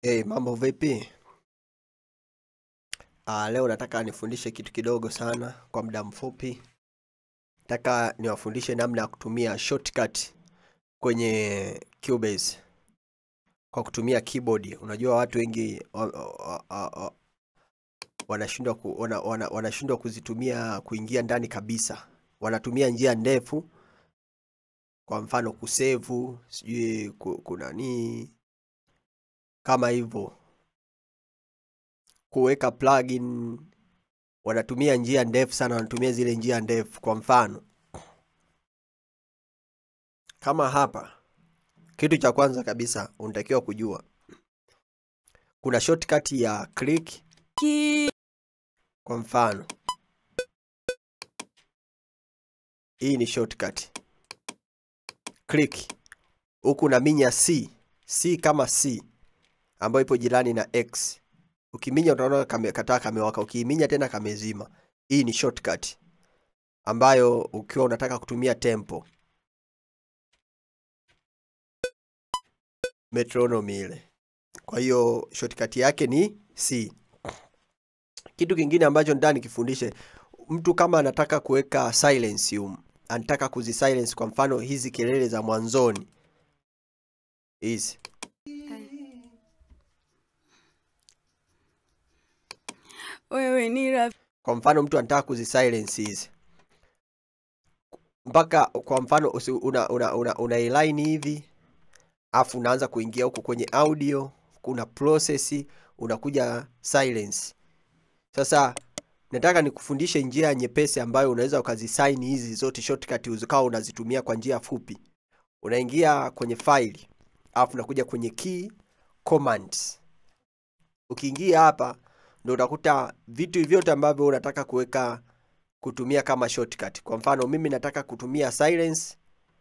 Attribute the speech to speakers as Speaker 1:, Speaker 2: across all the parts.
Speaker 1: Mambo vipi? Leo nataka nifundishe kitu kidogo sana kwa muda mfupi. Nataka niwafundishe namna ya kutumia shortcut kwenye CUBASE kwa kutumia keyboard. Unajua watu wengi wanashindwa kuzitumia kuingia ndani kabisa. Wanatumia njia ndefu, kwa mfano kusave, sijui kunani kama hivyo. Kuweka plugin, wanatumia njia ndefu sana, wanatumia zile njia ndefu. Kwa mfano kama hapa, kitu cha kwanza kabisa unatakiwa kujua kuna shortcut ya click. Kwa mfano hii ni shortcut click, huku unaminya C kama C ambayo ipo jirani na X. Ukiminya utaona kamewaka, ukiminya tena kamezima. Hii ni shortcut ambayo ukiwa unataka kutumia tempo, metronome ile. Kwa hiyo shortcut yake ni C. Kitu kingine ambacho nataka nikifundishe, mtu kama anataka kuweka silence anataka kuzisilence, kwa mfano hizi kelele za mwanzoni hizi,
Speaker 2: wewe ni rafiki.
Speaker 1: Kwa mfano mtu anataka kuzisilence hizi, mpaka kwa mfano una line hivi, afu unaanza kuingia huko kwenye audio, kuna process, unakuja silence. Sasa nataka nikufundishe njia nyepesi ambayo unaweza ukazisign hizi zote shortcut uzikao unazitumia kwa njia fupi. Unaingia kwenye file, afu unakuja kwenye key commands. Ukiingia hapa ndio utakuta vitu vyote ambavyo unataka kutumia kama shortcut. Kwa mfano mimi nataka kutumia silence,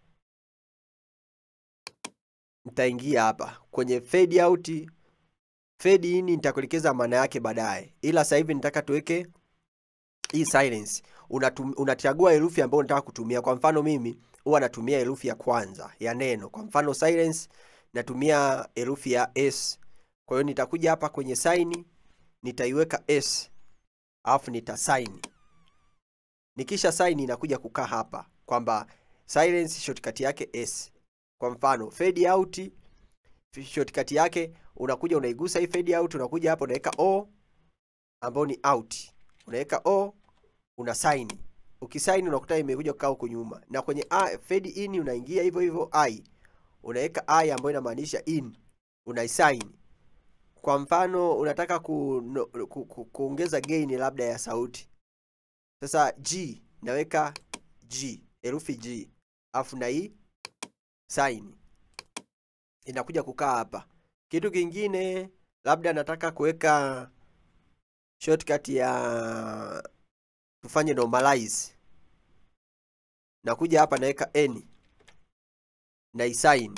Speaker 1: nitaingia hapa kwenye fade out, fade in nitakuelekeza maana yake baadaye. Ila sasa hivi nataka tuweke hii silence. Unachagua herufi ambayo unataka kutumia. Kwa mfano mimi huwa natumia herufi ya kwanza ya neno. Kwa mfano silence natumia herufi ya S. Kwa hiyo nitakuja hapa kwenye sign, nitaiweka S, alafu nitasign. Nikisha sign inakuja kukaa hapa kwamba silence shortcut yake S. Kwa mfano fade out shortcut yake, unakuja unaigusa hii fade out, unakuja hapa unaweka O ambao ni out. Unaweka O, una sign. Ukisign unakuta imekuja kukaa huko nyuma. Na kwenye fade in unaingia hivyo hivyo I. Unaweka I ambayo inamaanisha in. Unaisign. Kwa mfano unataka kuongeza gain labda ya sauti. Sasa G, naweka G, herufi G. Afu na hii sign. Inakuja kukaa hapa. Kitu kingine labda nataka kuweka shortcut ya tufanye normalize. Nakuja hapa naweka N na isign.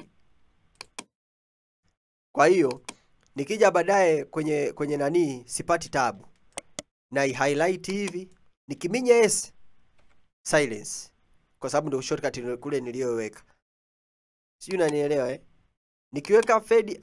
Speaker 1: Kwa hiyo nikija baadaye kwenye nani sipati tabu. Na highlight hivi, nikiminya S silence, kwa sababu ndio shortcut kule niliyoweka. Sijui unanielewa Nikiweka fade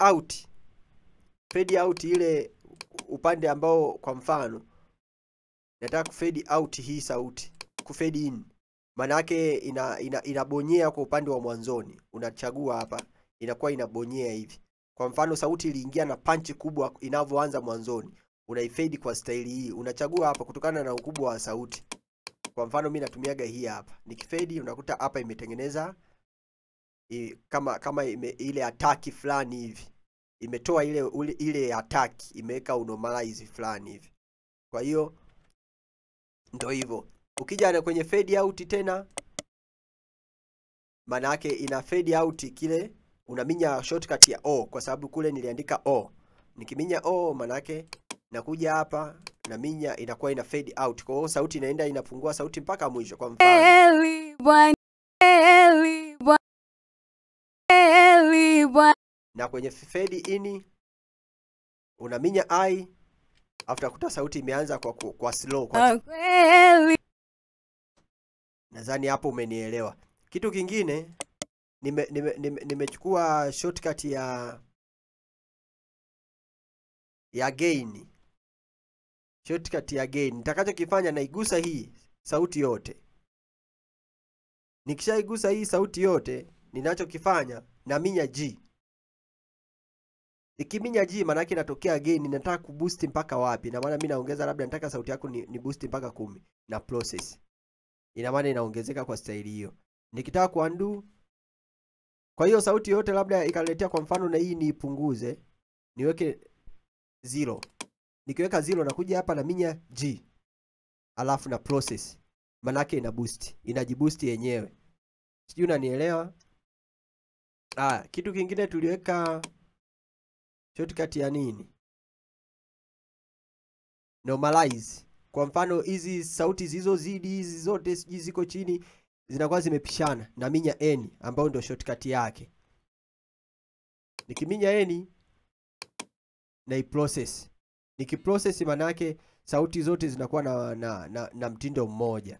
Speaker 1: out ile upande ambao, kwa mfano nataka kufade out hii sauti, kufade in, maana yake inabonyea kwa upande wa mwanzoni. Unachagua hapa, inakuwa inabonyea hivi. Kwa mfano sauti iliingia na punch kubwa inavyoanza mwanzoni, unaifade kwa style hii. Unachagua hapa kutokana na ukubwa wa sauti. Kwa mfano mimi natumiaga hii hapa. Nikifade unakuta hapa imetengeneza kama ile attack fulani hivi. Imetoa ile attack, imeweka unormalize fulani hivi. Kwa hiyo ndio hivyo. Ukija na kwenye fade out tena, maana yake ina fade out kile, unaminya shortcut ya O kwa sababu kule niliandika O. Nikiminya O maana yake nakuja hapa na minya, inakuwa ina fade out. Kwa hiyo sauti inaenda inapungua sauti mpaka mwisho. Kwa mfano na kwenye fade in unaminya I, after kuta sauti imeanza kwa slow kwa. Nadhani hapo umenielewa. Kitu kingine nimechukua shortcut ya ya gain. Shortcut ya gain. Nitakachokifanya naigusa hii sauti yote. Nikishaigusa hii sauti yote, ninachokifanya naminya G. Nikiminya G maana yake inatokea gain, ninataka kuboost mpaka wapi? Na maana mimi naongeza, labda nataka sauti yako ni boost mpaka 10 na process. Ina maana inaongezeka kwa staili hiyo. Nikitaka kuundo, kwa hiyo sauti yote labda ikaletea kwa mfano, na hii niipunguze, niweke 0. Nikiweka 0 nakuja hapa na minya G. Alafu na process. Maana yake ina boost, inajiboost yenyewe. Sijui unanielewa? Kitu kingine tuliweka shortcut ya nini? Normalize. Kwa mfano hizi sauti zilizozidi hizi zote siji ziko chini zinakuwa zimepishana, na minya N ambayo ndio shortcut yake. Nikiminya N na iprocess. Nikiprocess maana yake sauti zote zinakuwa na mtindo mmoja.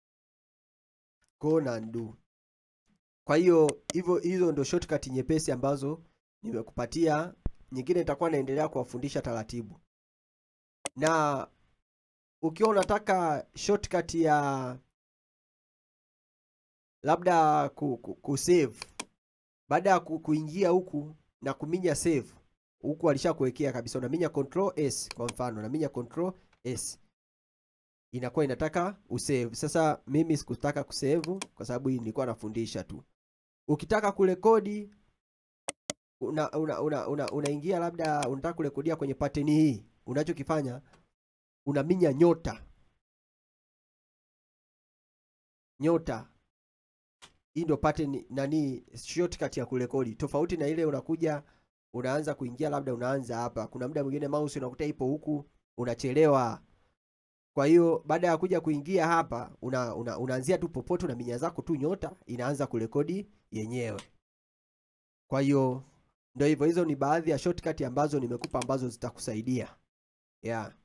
Speaker 1: Go na undo. Kwa hiyo hizo ndio shortcut nyepesi ambazo nimekupatia. Nyingine nitakuwa naendelea kuwafundisha taratibu. Na ukiwa unataka shortcut ya labda kusave, baada ya kuingia huku na kuminya save, huku alishakuwekea kabisa, unaminya control S kwa mfano, unaminya control S, inakuwa inataka usave. Sasa mimi sikutaka kusave kwa sababu hii nilikuwa nafundisha tu. Ukitaka kurekodi unaingia labda unataka kurekodia kwenye pattern hii, unachokifanya unaminya nyota. Hii ndio pattern nani shortcut ya kurekodi. Tofauti na ile unakuja unaanza kuingia, labda unaanza hapa. Kuna muda mwingine mouse unakuta ipo huku, unachelewa. Kwa hiyo baada ya kuja kuingia hapa unaanzia tu popote, na minya zako tu nyota, inaanza kurekodi yenyewe. Kwa hiyo ndio hivyo, hizo ni baadhi ya shortcut ambazo nimekupa ambazo zitakusaidia. Yeah.